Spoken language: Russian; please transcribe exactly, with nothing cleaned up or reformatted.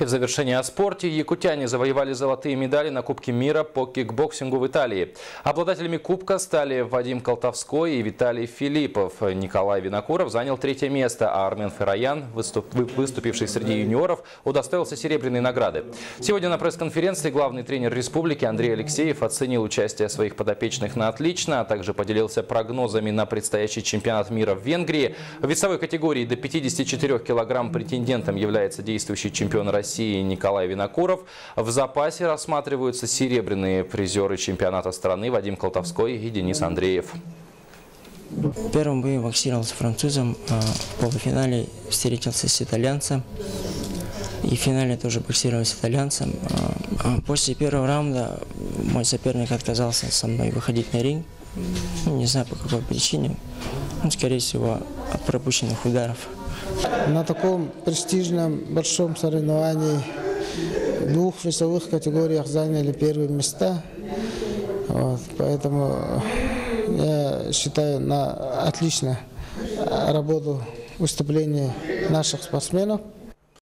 В завершении о спорте якутяне завоевали золотые медали на Кубке мира по кикбоксингу в Италии. Обладателями кубка стали Вадим Колтовской и Виталий Филиппов. Николай Винокуров занял третье место, а Армен Фероян, выступивший среди юниоров, удостоился серебряной награды. Сегодня на пресс-конференции главный тренер республики Андрей Алексеев оценил участие своих подопечных на отлично, а также поделился прогнозами на предстоящий чемпионат мира в Венгрии. В весовой категории до пятидесяти четырёх килограмм претендентом является действующий чемпион России Николай Винокуров. В запасе рассматриваются серебряные призеры чемпионата страны Вадим Колтовской и Денис Андреев. В первом бою боксировал с французом, в полуфинале встретился с итальянцем и в финале тоже боксировал с итальянцем. После первого раунда мой соперник отказался со мной выходить на ринг. Не знаю по какой причине, ну, скорее всего от пропущенных ударов. На таком престижном большом соревновании в двух весовых категориях заняли первые места. Вот, поэтому я считаю на отлично работу выступления наших спортсменов.